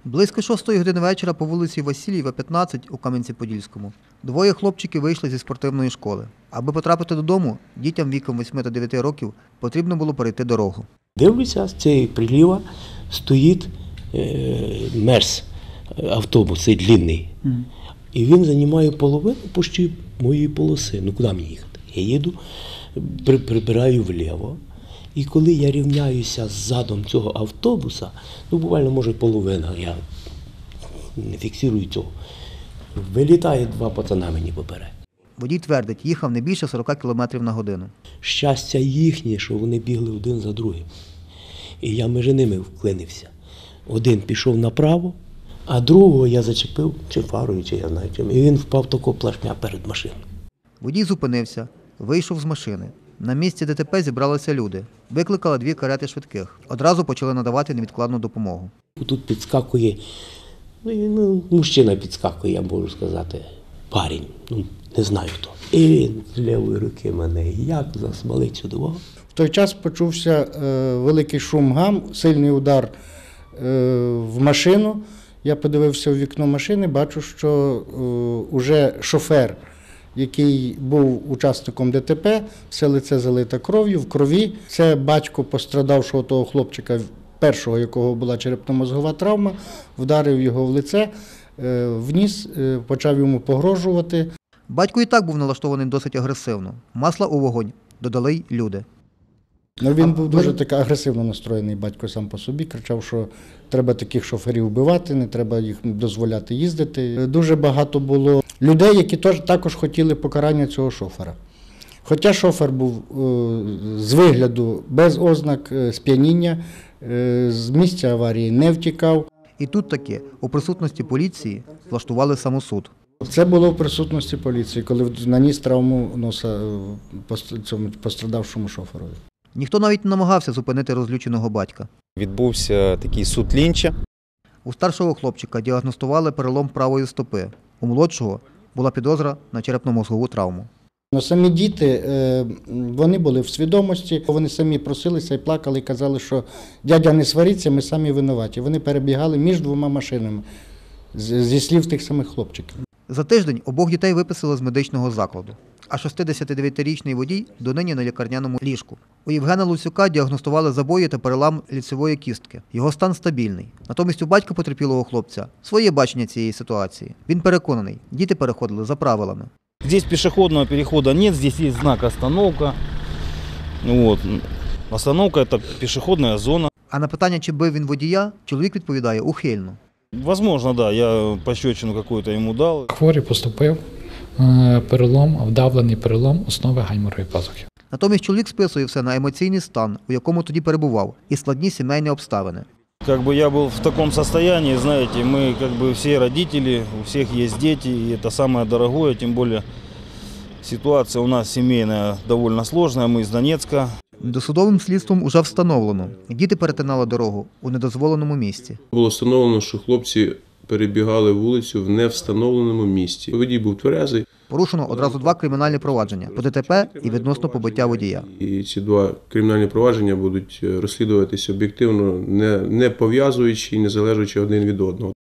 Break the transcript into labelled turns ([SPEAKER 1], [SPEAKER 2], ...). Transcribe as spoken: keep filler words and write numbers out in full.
[SPEAKER 1] Близько шостої години вечора по вулиці Васильєва, п'ятнадцять у Кам'янці-Подільському двоє хлопчиків вийшли зі спортивної школи. Аби потрапити додому, дітям віком восьми та дев'яти років потрібно було перейти дорогу.
[SPEAKER 2] Дивлюся, з цієї приліва стоїть е, мерс, автобус, цей длинний. Mm. І він займає половину почти моєї полоси. Ну куди мені їхати? Я їду, при, прибираю вліво. І коли я рівняюся з задом цього автобуса, ну буквально може половина, я не фіксую цього, вилітає два пацана мені поперед.
[SPEAKER 1] Водій твердить, їхав не більше сорока кілометрів на годину.
[SPEAKER 2] Щастя їхнє, що вони бігли один за другим. І я між ними вклинився. Один пішов направо, а другого я зачепив, чи фарою, чи я знаю чим. І він впав тако плашмя перед машиною.
[SPEAKER 1] Водій зупинився, вийшов з машини. На місці ДТП зібралися люди. Викликали дві карети швидких. Одразу почали надавати невідкладну допомогу.
[SPEAKER 2] Тут підскакує, ну, мужчина підскакує, я можу сказати, парень, ну, не знаю хто. І він з лівої руки мене як засмалить сюди.
[SPEAKER 3] В той час почувся е, великий шум гам, сильний удар е, в машину. Я подивився в вікно машини, бачу, що е, уже шофер, який був учасником ДТП, все лице залите кров'ю, в крові. Це батько пострадавшого того хлопчика, першого, якого була черепно-мозгова травма, вдарив його в лице, е, в ніс, е, почав йому погрожувати.
[SPEAKER 1] Батько і так був налаштований досить агресивно. Масла у вогонь додали й люди.
[SPEAKER 3] Ну, він був дуже так агресивно настроєний, батько сам по собі, кричав, що треба таких шоферів вбивати, не треба їх дозволяти їздити. Дуже багато було людей, які також хотіли покарання цього шофера. Хоча шофер був з вигляду без ознак сп'яніння, з місця аварії не втікав.
[SPEAKER 1] І тут таки у присутності поліції влаштували самосуд.
[SPEAKER 3] Це було в присутності поліції, коли наніс травму носа цьому пострадавшому шоферові.
[SPEAKER 1] Ніхто навіть не намагався зупинити розлюченого батька.
[SPEAKER 4] Відбувся такий суд лінча.
[SPEAKER 1] У старшого хлопчика діагностували перелом правої стопи. У молодшого була підозра на черепно-мозгову травму.
[SPEAKER 3] Но самі діти, вони були в свідомості, вони самі просилися і плакали, і казали, що дядя, не сваріться, ми самі винуваті. Вони перебігали між двома машинами, зі слів тих самих хлопчиків.
[SPEAKER 1] За тиждень обох дітей виписали з медичного закладу, а шістдесятидев'ятирічний водій донині на лікарняному ліжку. У Євгена Луцюка діагностували забої та перелам ліцевої кістки. Його стан стабільний. Натомість у батька потерпілого хлопця своє бачення цієї ситуації. Він переконаний, діти переходили за правилами.
[SPEAKER 5] Здесь пешеходного перехода нет, здесь есть знак «Остановка». Вот. Остановка – это пешеходная зона.
[SPEAKER 1] А на питання, чи бив він водія, чоловік відповідає ухильно.
[SPEAKER 5] Возможно, да, я пощечину какую-то ему дал.
[SPEAKER 6] Хворий поступив перелом, вдавлений перелом основи гайморової пазухи.
[SPEAKER 1] Натомість чоловік списує все на емоційний стан, у якому тоді перебував, і складні сімейні обставини.
[SPEAKER 5] Как бы я был в таком состоянии, знаете, мы как бы все родители, у всех есть дети, и это самое дорогое, тем более ситуация у нас семейная довольно сложная, мы из Донецка.
[SPEAKER 1] Досудовим слідством уже встановлено. Діти перетинали дорогу у недозволеному місці.
[SPEAKER 7] Було встановлено, що хлопці перебігали вулицю в невстановленому місці. Водій був тверезий.
[SPEAKER 1] Порушено одразу два кримінальні провадження – по ДТП і відносно побиття водія.
[SPEAKER 7] І ці два кримінальні провадження будуть розслідуватися об'єктивно, не, не пов'язуючи і не залежачи один від одного.